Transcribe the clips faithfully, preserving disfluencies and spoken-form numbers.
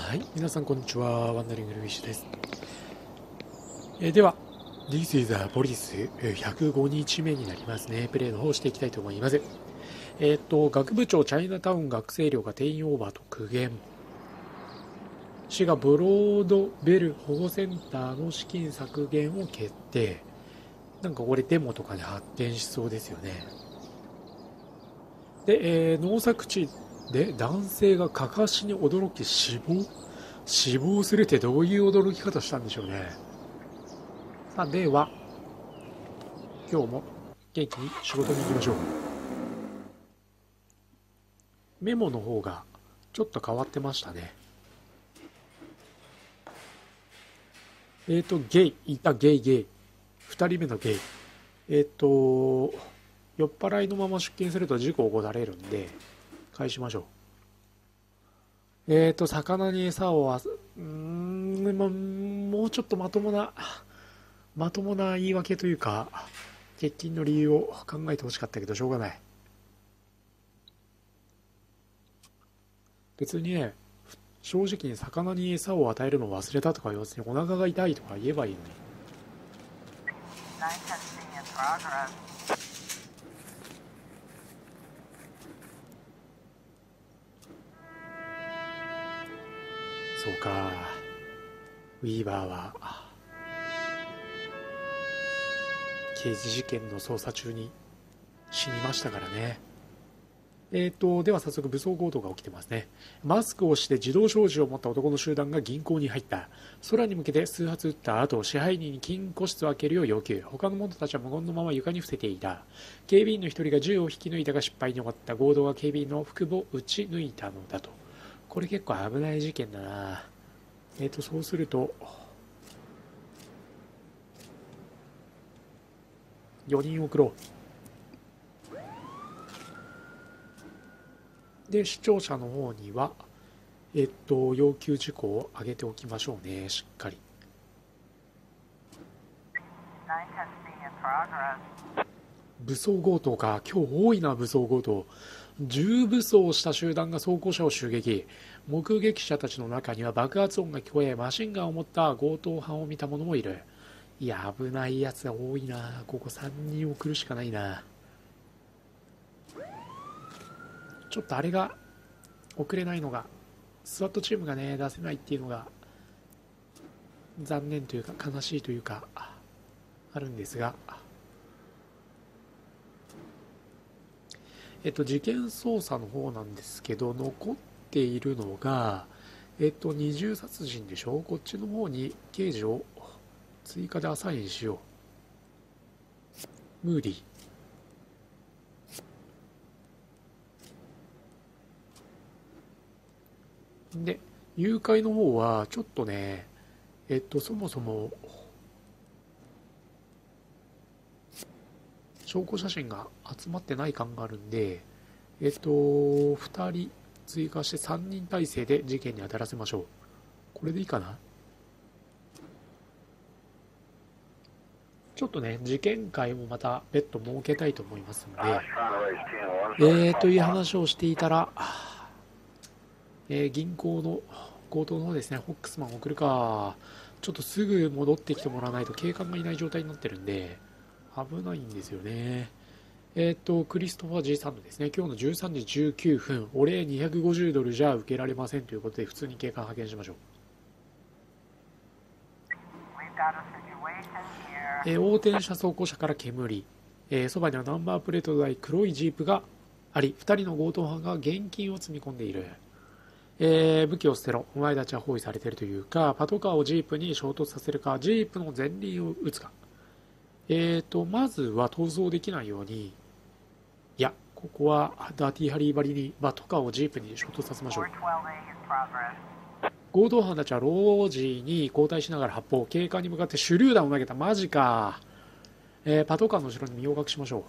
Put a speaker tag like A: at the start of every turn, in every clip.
A: はい、皆さんこんにちは。ワンダリングルフィッシュです。えーでは、This is a Police ひゃくごにちめになりますね。プレイの方をしていきたいと思います。えっ、と、学部長チャイナタウン学生寮が定員オーバーと苦言。市がブロードベル保護センターの資金削減を決定。なんかこれデモとかに発展しそうですよね。で、えー農作地で男性がかかしに驚き死亡死亡するってどういう驚き方したんでしょうね。さあ、では、今日も元気に仕事に行きましょう。メモの方がちょっと変わってましたね。えっ、ー、と、ゲイ、いたゲイゲイ。二人目のゲイ。えっ、ー、と、酔っ払いのまま出勤すると事故を起こされるんで、返しましょう。えっ、ー、と、魚に餌をあす、うーん、ま、もうちょっとまともな、まともな言い訳というか、欠勤の理由を考えてほしかったけど、しょうがない。別にね、正直に魚に餌を与えるのを忘れたとか、要するにお腹が痛いとか言えばいいのに。そうか。ウィーバーは、刑事事件の捜査中に死にましたからね。えーと、では早速武装強盗が起きてますね。マスクをして自動小銃を持った男の集団が銀行に入った。空に向けて数発撃った後、支配人に金庫室を開けるよう要求。他の者たちは無言のまま床に伏せていた。警備員の一人が銃を引き抜いたが失敗に終わった。強盗が警備員の腹部を撃ち抜いたのだと。これ結構危ない事件だな。えーと、そうすると、よにん送ろう。で、視聴者の方には、えっと、要求事項を上げておきましょうね、しっかり。武装強盗か、今日多いな、武装強盗。重武装した集団が装甲車を襲撃。目撃者たちの中には爆発音が聞こえ、マシンガンを持った強盗犯を見た者もいる。いや、危ないやつが多いな。ここさんにん送るしかないな。ちょっとあれが送れないのが、スワットチームがね、出せないっていうのが残念というか悲しいというかあるんですが、えっと事件捜査の方なんですけど、残っているのがえっと二重殺人でしょ。こっちの方に刑事を追加でアサインしよう。ムーディー。で、誘拐の方はちょっとね、えっとそもそも証拠写真が集まってない感があるんで、えっとふたり追加してさんにん体制で事件に当たらせましょう。これでいいかな。ちょっとね、事件会もまた別途設けたいと思いますので、えーという話をしていたら、えー銀行の強盗の方ですね、ホックスマン送るか。ちょっとすぐ戻ってきてもらわないと警官がいない状態になってるんで、危ないんですよね。えっ、と、クリストファー G サンドですね。今日のじゅうさんじじゅうきゅうふん、お礼にひゃくごじゅうドルじゃ受けられませんということで、普通に警官派遣しましょう。えー横転車走行車から煙。えーそばにはナンバープレート台黒いジープがあり、ふたりの強盗犯が現金を積み込んでいる。えー武器を捨てろ。お前たちは包囲されているというか、パトカーをジープに衝突させるか、ジープの前輪を撃つか。えーと、まずは逃走できないように、いや、ここはダーティーハリーばりにパトカーをジープに衝突させましょう。強盗犯たちはロジに交代しながら発砲、警官に向かって手榴弾を投げた。マジか。えーパトカーの後ろに身を隠しましょう。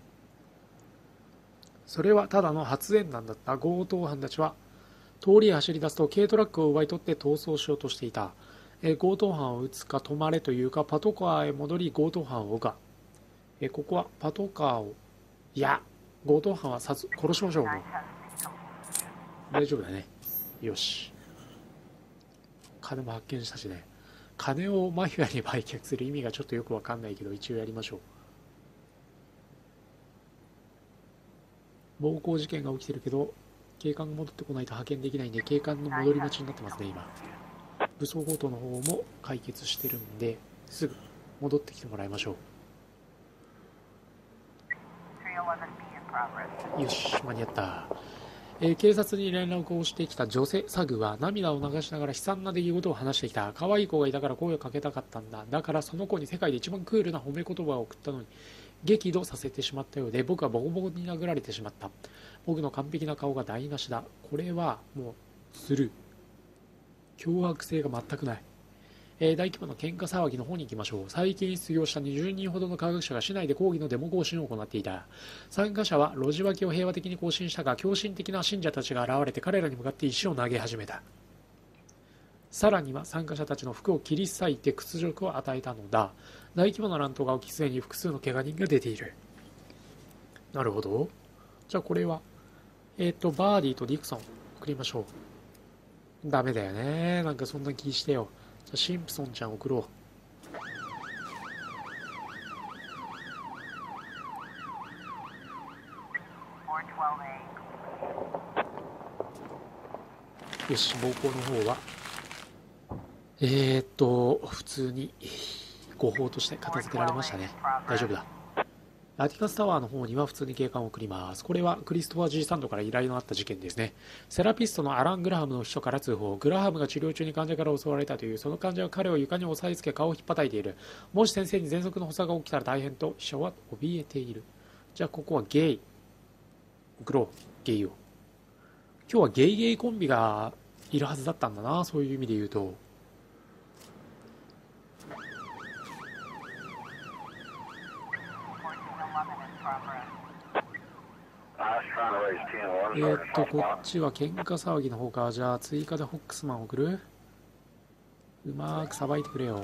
A: それはただの発煙弾だった。強盗犯たちは通りへ走り出すと軽トラックを奪い取って逃走しようとしていた。えー強盗犯を撃つか止まれというか、パトカーへ戻り強盗犯を追うか。えーここはパトカーを、いや、強盗犯は殺殺しましょう。もう大丈夫だね。よし。 金も発見したしね。金をマフィアに売却する意味がちょっとよくわかんないけど、一応やりましょう。暴行事件が起きてるけど、警官が戻ってこないと派遣できないんで、警官の戻り待ちになってますね、今。武装強盗の方も解決してるんで、すぐ戻ってきてもらいましょう。よし、間に合った。えー、警察に連絡をしてきた女性サグは涙を流しながら悲惨な出来事を話してきた。可愛い子がいたから声をかけたかったんだ。だからその子に世界で一番クールな褒め言葉を送ったのに激怒させてしまったようで、僕はボコボコに殴られてしまった。僕の完璧な顔が台無しだ。これはもうスルー。脅迫性が全くない。えー、大規模な喧嘩騒ぎの方に行きましょう。最近失業したにじゅうにんほどの科学者が市内で抗議のデモ行進を行っていた。参加者は路地脇を平和的に行進したが、狂信的な信者たちが現れて彼らに向かって石を投げ始めた。さらには参加者たちの服を切り裂いて屈辱を与えたのだ。大規模な乱闘が起き、すでに複数の怪我人が出ている。なるほど。じゃあこれはえっ、ー、とバーディーとディクソン送りましょう。ダメだよね。なんかそんな気してよ。じゃあシンプソンちゃん送ろう。よし、暴行の方はえーっと普通に誤報として片付けられましたね。大丈夫だ。ラティカスタワーの方には普通に警官を送ります。これはクリストファー・ジー・サンドから依頼のあった事件ですね。セラピストのアラン・グラハムの秘書から通報。グラハムが治療中に患者から襲われたという。その患者は彼を床に押さえつけ顔を引っ叩いている。もし先生に喘息の発作が起きたら大変と秘書は怯えている。じゃあここはゲイ送ろう。ゲイを。今日はゲイゲイコンビがいるはずだったんだな。そういう意味で言うと。えーっとこっちは喧嘩騒ぎの方か。じゃあ追加でホックスマン送る。うまーくさばいてくれよ。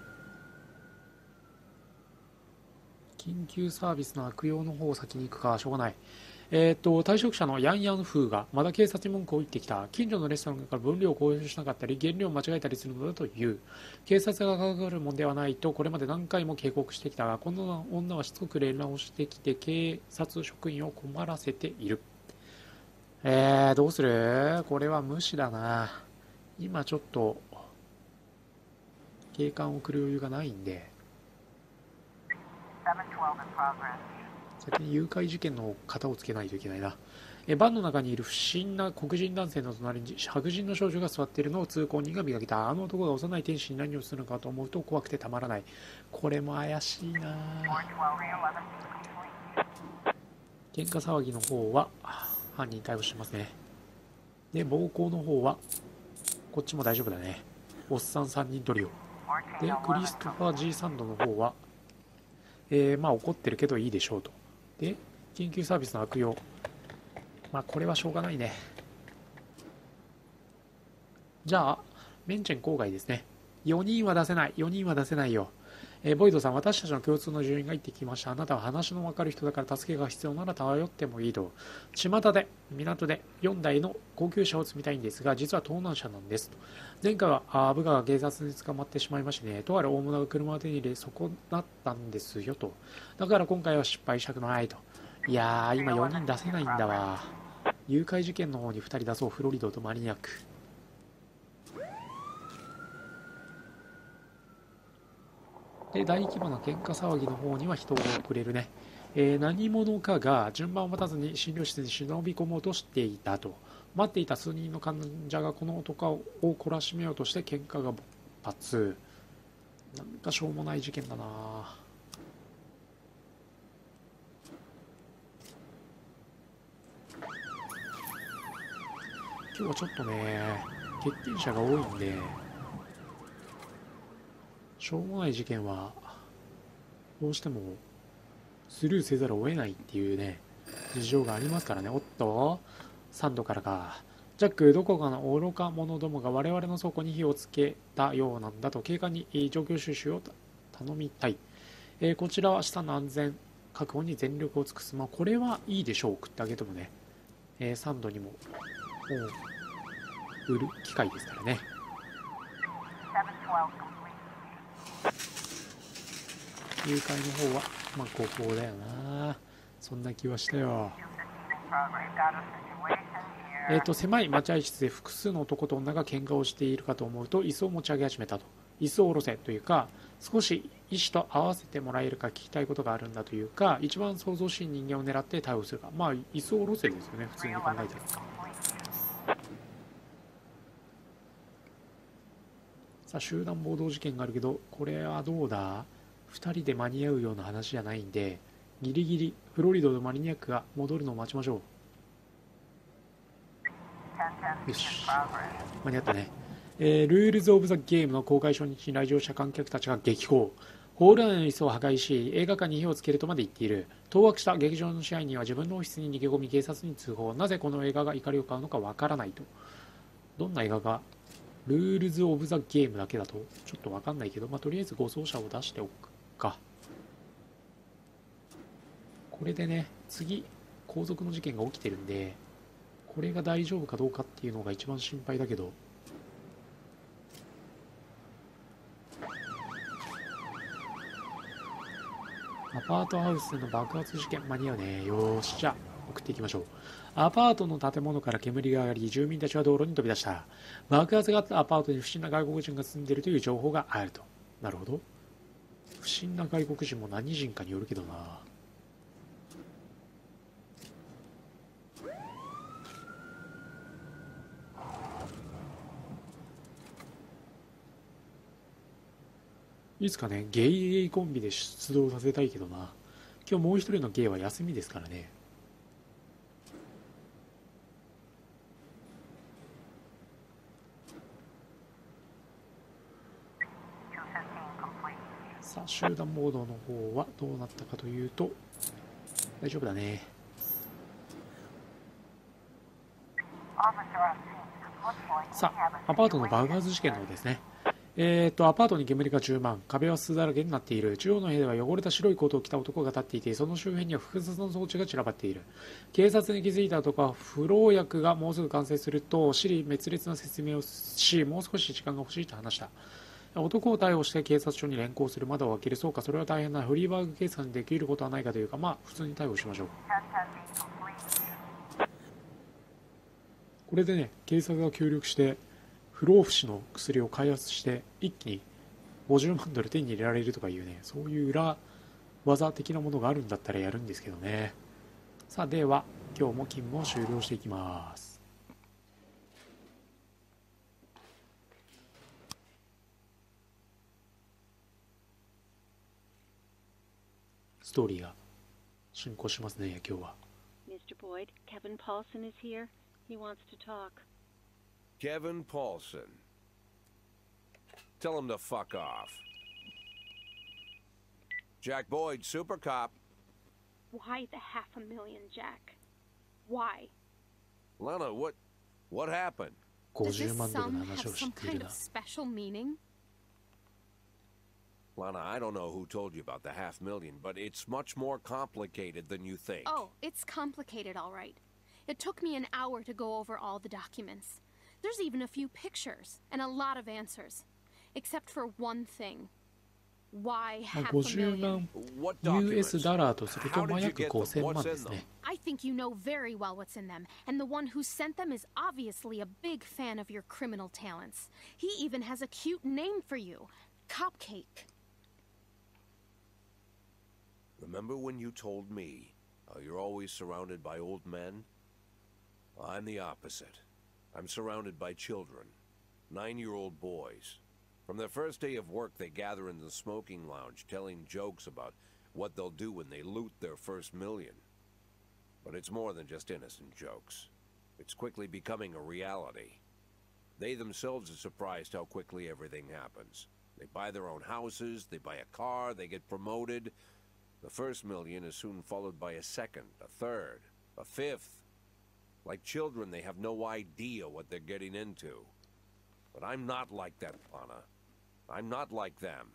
A: 緊急サービスの悪用の方を先に行くか。しょうがない。えーっと退職者のヤンヤンフーがまだ警察に文句を言ってきた。近所のレストランから分量を公表しなかったり原料を間違えたりするのだという。警察が関わるもんではないとこれまで何回も警告してきたが、この女はしつこく連絡をしてきて警察職員を困らせている。えー、どうする？これは無視だな。今ちょっと警官を送る余裕がないんで、先に誘拐事件の型をつけないといけないな。えバンの中にいる不審な黒人男性の隣に白人の少女が座っているのを通行人が見かけた。あの男が幼い天使に何をするのかと思うと怖くてたまらない。これも怪しいな。喧嘩騒ぎの方は犯人逮捕してますね。で暴行の方はこっちも大丈夫だね。おっさんさんにんトリオで、クリストファー・ジー・サンドの方はえー、まあ怒ってるけどいいでしょうと。で緊急サービスの悪用、まあこれはしょうがないね。じゃあメンチェン郊外ですね。よにんは出せない。よにんは出せないよ。えー、ボイドさん、私たちの共通の住人が言ってきました。あなたは話の分かる人だから助けが必要なら頼ってもいいと。巷で港でよんだいの高級車を積みたいんですが、実は盗難車なんですと。前回はあ部下が警察に捕まってしまいましてね、とある大物が車を手に入れ損なったんですよと。だから今回は失敗したくないと。いやー今よにん出せないんだわ。誘拐事件の方にふたり出そう。フロリドとマリニャック。で大規模な喧嘩騒ぎの方には人を送れるね。えー、何者かが順番を待たずに診療室に忍び込もうとしていたと。待っていた数人の患者がこの男を懲らしめようとして喧嘩が勃発。なんかしょうもない事件だな。今日はちょっとね欠勤者が多いんで、しょうもない事件はどうしてもスルーせざるを得ないっていうね事情がありますからね。おっとさんどからか。ジャック、どこかの愚か者どもが我々の倉庫に火をつけたようなんだと警官に状況収集を頼みたい。えー、こちらは資産の安全確保に全力を尽くす。まあこれはいいでしょう。送ってあげてもね、えー、さんどにももう売る機会ですからね。 誘拐の方はまあここだよな。そんな気はしたよ。えっと狭い待合室で複数の男と女が喧嘩をしているかと思うと椅子を持ち上げ始めたと。椅子を下ろせというか、少し医師と合わせてもらえるか聞きたいことがあるんだというか、一番想像しい人間を狙って逮捕するか。まあ椅子を下ろせですよね、普通に考えてる。さあ集団暴動事件があるけど、これはどうだ。ふたりで間に合うような話じゃないんで、ギリギリフロリダのマニアックが戻るのを待ちましょう。よし、間に合ったね。えー、ルールズ・オブ・ザ・ゲームの公開初日に来場した観客たちが激高。ホール内の椅子を破壊し、映画館に火をつけるとまで言っている。当惑した劇場の支配人は自分のオフィスに逃げ込み警察に通報。なぜこの映画が怒りを買うのかわからないと。どんな映画がルールズ・オブ・ザ・ゲームだけだとちょっとわかんないけど、まあ、とりあえず護送車を出しておくか。これでね、次後続の事件が起きてるんで、これが大丈夫かどうかっていうのが一番心配だけど、アパートハウスの爆発事件間に合うね。よーし、じゃあ送っていきましょう。アパートの建物から煙が上がり、住民たちは道路に飛び出した。爆発があったアパートに不審な外国人が住んでいるという情報があると。なるほど。不審な外国人も何人かによるけどな。いつかね、ゲイゲイコンビで出動させたいけどな。今日もう一人のゲイは休みですからね。さあ、集団暴動の方はどうなったかというと、大丈夫だね。さあ、アパートの爆発事件の方ですね。えーと、アパートに煙が充満、壁は巣だらけになっている。中央の部屋では汚れた白いコートを着た男が立っていて、その周辺には複雑な装置が散らばっている。警察に気づいた男は、不老薬がもうすぐ完成すると、尻滅裂な説明をし、もう少し時間が欲しいと話した。男を逮捕して警察署に連行する。窓を開ける。そうか、それは大変な。フリーバーグ警察にできることはないかというか、まあ、普通に逮捕しましょう。これでね、警察が協力して、不老不死の薬を開発して一気にごじゅうまんドル手に入れられるとかいうね、そういう裏技的なものがあるんだったらやるんですけどね。さあ、では今日も勤務を終了していきます。ストーリーが進行しますね、今日は。
B: ミスター Boyd, Kevin Paulson is here. He wants to talk.
C: Kevin Paulson. Tell him to fuck off. Jack Boyd, Super Cop.
B: Why the half a million, Jack? Why?
C: Lana, what what happened?
D: Does this
A: ごじゅうまんドル
D: sum
A: の
D: have
A: 話を知
D: some
A: ってい
D: kind
A: る
D: of
A: な。
D: special meaning?
C: Lana, I don't know who told you about the half million, but it's much more complicated than you think.
D: Oh, it's complicated, all right. It took me an hour to go over all the documents. There's even a few pictures and a lot of answers. Except for one thing. Why
A: まあ、
D: half a
A: ごじゅう
D: million?
A: 万
C: What
A: ユーエス
C: documents?
A: ダラーとすると、
C: How
A: まあ、
C: did you
A: 約
C: get
A: ご
C: them?
A: せんまん
C: What's
A: で
C: in
A: す
C: them?
A: ね。
D: I think you know very well what's in them, and the one who sent them is obviously a big fan of your criminal talents. He even has a cute name for you, Cupcake.
C: Remember when you told me how you're always surrounded by old men? I'm the opposite. I'm surrounded by children, nine-year-old boys. From their first day of work, they gather in the smoking lounge, telling jokes about what they'll do when they loot their first million. But it's more than just innocent jokes. It's quickly becoming a reality. They themselves are surprised how quickly everything happens. They buy their own houses, they buy a car, they get promoted. The first million is soon followed by a second, a third, a fifth. Like children, they have no idea what they're getting into. But I'm not like that, Lana. I'm not like them.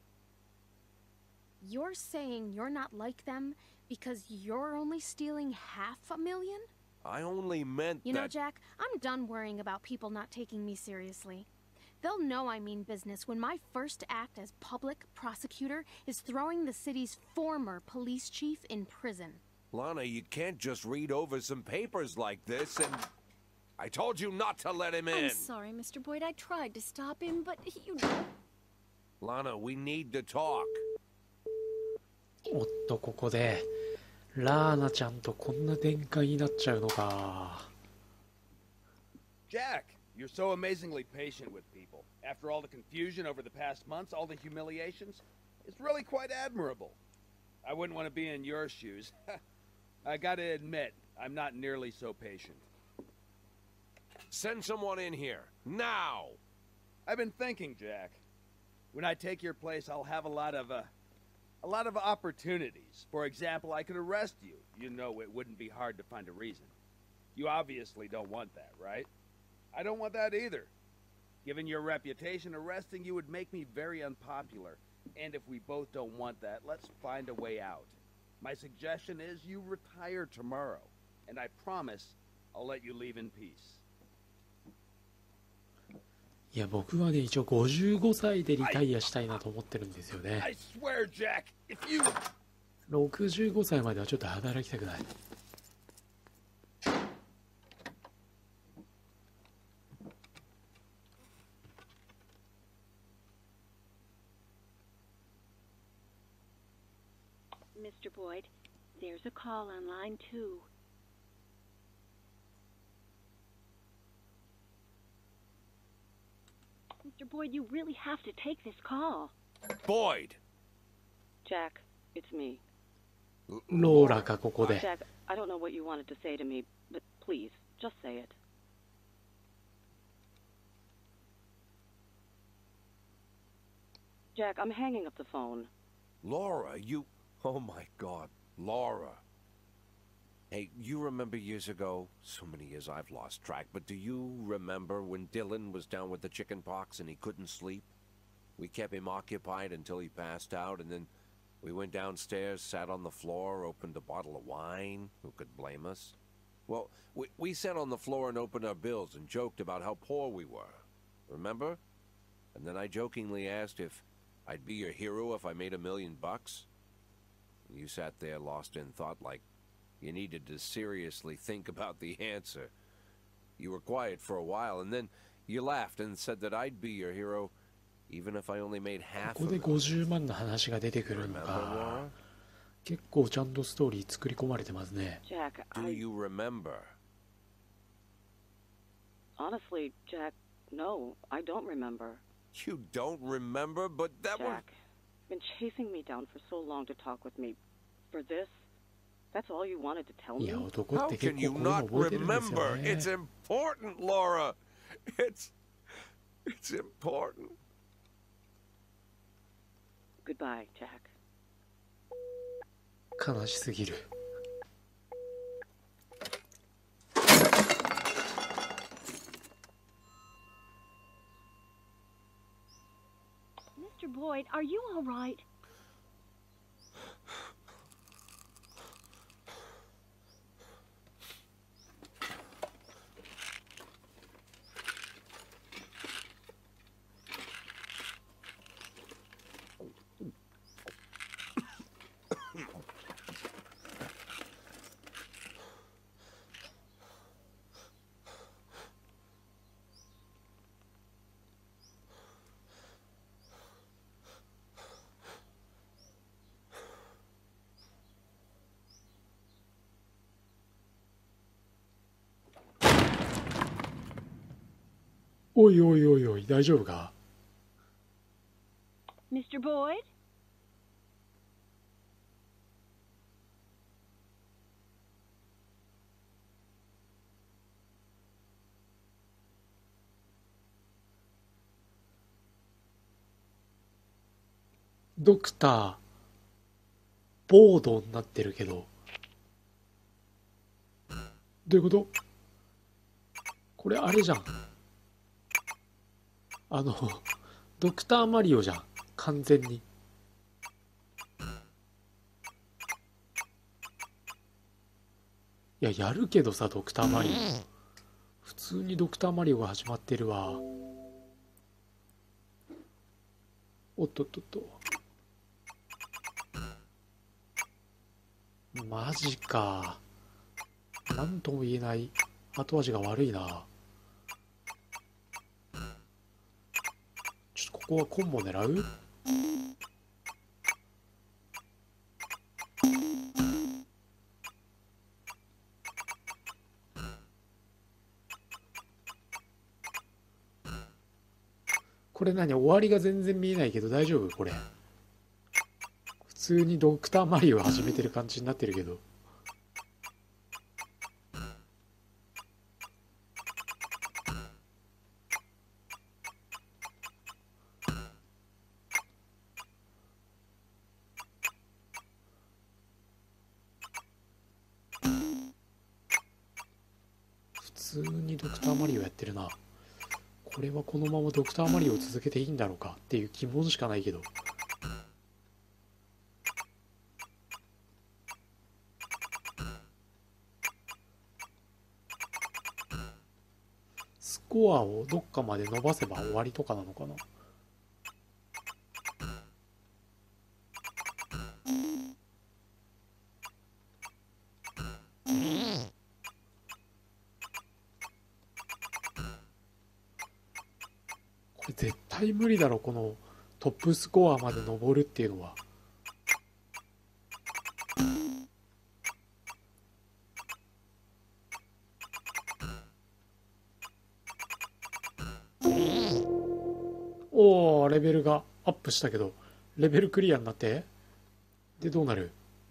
D: You're saying you're not like them because you're only stealing half a million?
C: I only meant
D: You know,
C: that...
D: Jack, I'm done worrying about people not taking me seriously. They'll know I mean business when my first act as public prosecutor is throwing the city's former police chief in prison.
C: Lana, you can't just read over some papers like this and... I told you not to let him in!
E: I'm sorry, Mister Boyd. I tried to stop him, but you know...
C: Lana, we need to talk.
A: おっと、ここでラーナちゃんとこんな展開になっちゃうのか。
F: Jack, you're so amazingly patient with people. After all the confusion over the past months, all the humiliations, it's really quite admirable. I wouldn't want to be in your shoes. I gotta admit, I'm not nearly so patient.
C: Send someone in here, now!
F: I've been thinking, Jack. When I take your place, I'll have a lot of, uh, a lot of opportunities. For example, I could arrest you. You know it wouldn't be hard to find a reason. You obviously don't want that, right? I don't want that either. Given your reputation, arresting you would make me very unpopular. And if we both don't want that, let's find a way out. My suggestion is you retire tomorrow. And I promise I'll let you leave in peace.
A: いや、僕はね、一応ごじゅうごさいでリタイアしたいなと思ってるんですよね。
F: I swear, Jack, if you...
A: ろくじゅうごさいまではちょっと働きたくない。
B: Mister Boyd, there's a call on line two. Mister Boyd, you really have to take this call.
C: Boyd!
G: Jack, it's me.
A: ローラか、ここで。
G: Jack, I don't know what you wanted to say to me, but please, just say it. Jack, I'm hanging up the phone.
C: Laura, you... Oh my God, Laura. Hey, you remember years ago? So many years I've lost track, but do you remember when Dylan was down with the chicken pox and he couldn't sleep? We kept him occupied until he passed out, and then we went downstairs, sat on the floor, opened a bottle of wine. Who could blame us? Well, we, we sat on the floor and opened our bills and joked about how poor we were. Remember? And then I jokingly asked if I'd be your hero if I made a million bucks. You sat there lost in thought like you needed to seriously think about the answer. You were quiet for a while, and then you laughed and said that I'd be your hero even if I only made half
A: ここ
C: of
A: で
C: it.
A: ごじゅうまんの話が出てくるの
C: Remember,
A: か。
C: Laura?
A: 結構ちゃんとストーリー作り込まれてますね。
G: Jack,
C: Do
G: I...
C: you remember?
G: Honestly, Jack, no, I don't remember.
C: You don't remember, but that was...
G: Jack, you've been chasing me down for so long to talk with me. For this? That's all you wanted to tell
A: い
G: me?
A: や、男っ
C: How
A: て
C: can
A: 結
C: you
A: 構こういうの
C: not
A: 覚えてるんですよ
C: remember?
A: ね。
C: It's important, Laura. It's... It's important.
G: Goodbye, Jack.
A: 悲しすぎる。
B: Mister Boyd, are you all right?
A: Oh, おいおいおいおい、大丈夫か？
B: Mister Boyd?
A: ドクターボードになってるけど、どういうこと？これあれじゃん。あのドクターマリオじゃん、完全に。いや、やるけどさ、ドクターマリオ普通にドクターマリオが始まってるわ。 おっとっとっと。マジか。なんとも言えない後味が悪いな。ちょっとここはコンボ狙う？これ何？終わりが全然見えないけど大丈夫？これ普通にドクターマリオを始めてる感じになってるけど。普通にドクターマリオやってるな。これはこのままドクターマリオを続けていいんだろうかっていう疑問しかないけど。スコアをどっかまで伸ばせば終わりとかなのかな。これ絶対無理だろ、このトップスコアまで登るっていうのは。おー、レベルがアップしたけど、レベルクリアになって、でどうなる？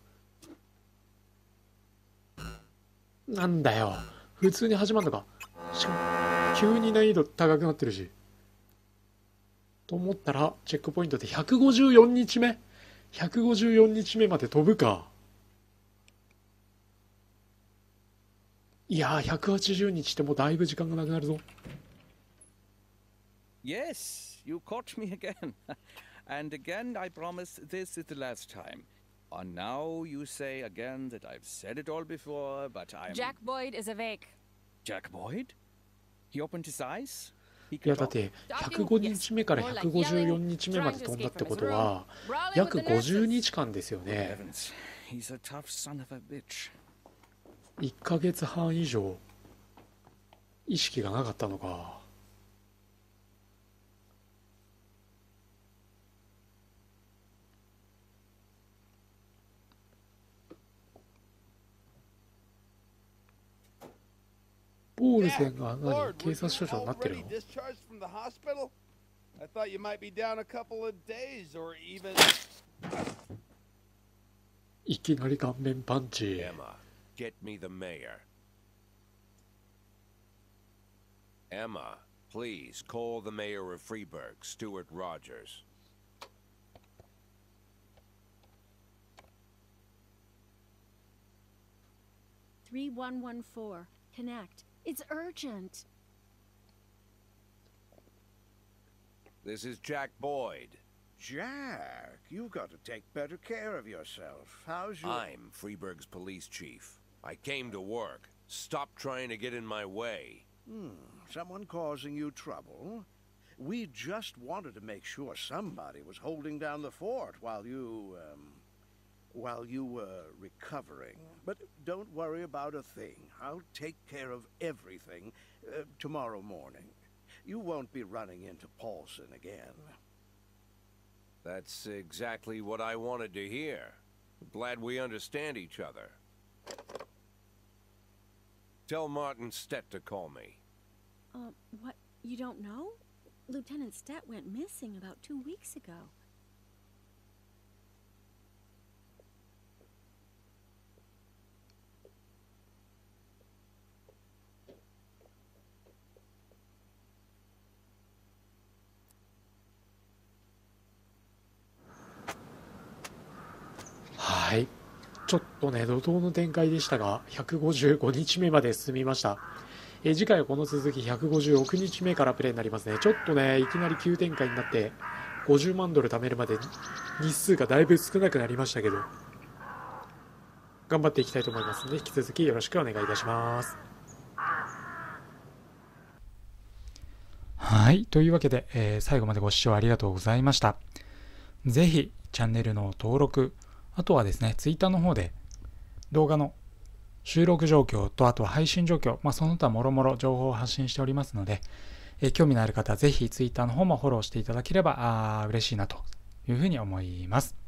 A: なんだよ、普通に始まるのか。しかも急に難易度高くなってるし。と思ったらチェックポイントでひゃくごじゅうよっかめひゃくごじゅうよっかめまで飛ぶか。いやー、ひゃくはちじゅうにちってもうだいぶ時間がなくなるぞ。
H: Yes, you caught me again. And again, I promise this is the last time. And now you say again that I've said it all before, but I'm...
E: Jack Boyd is awake.
H: Jack Boyd? He opened his eyes?
A: いやだってひゃくごにちめからひゃくごじゅうよっかめまで飛んだってことは約ごじゅうにちかんですよね。
H: He's a tough son of a bitch.
A: いっかげつはん以上意識がなかったのか。ポールセンが何？警察署長になってるの？いきなり顔面パンチ。
C: Emma, get me the mayor. Emma, please call the mayor of Freeburg, Stuart Rogers.
E: three one one four. Connect. It's urgent.
C: This is Jack Boyd.
I: Jack, you've got to take better care of yourself. How's your...
C: I'm Freeburg's police chief. I came to work. Stop trying to get in my way.
I: Hmm, someone causing you trouble? We just wanted to make sure somebody was holding down the fort while you, um... while you were recovering. But don't worry about a thing. I'll take care of everything uh, tomorrow morning. You won't be running into Paulson again.
C: That's exactly what I wanted to hear. Glad we understand each other. Tell Martin Stett to call me.
E: Uh, what? You don't know? Lieutenant Stett went missing about two weeks ago.
A: はい、ちょっとね怒涛の展開でしたがひゃくごじゅうごにちめまで進みました。え次回はこの続きひゃくごじゅうろくにちめからプレイになりますね。ちょっとねいきなり急展開になってごじゅうまんドル貯めるまで日数がだいぶ少なくなりましたけど頑張っていきたいと思いますので引き続きよろしくお願いいたします。はい、というわけで、えー、最後までご視聴ありがとうございました。 ぜひチャンネルの登録、あとはですね、ツイッターの方で動画の収録状況と、あとは配信状況、まあ、その他もろもろ情報を発信しておりますので、えー、興味のある方はぜひツイッターの方もフォローしていただければあ嬉しいなというふうに思います。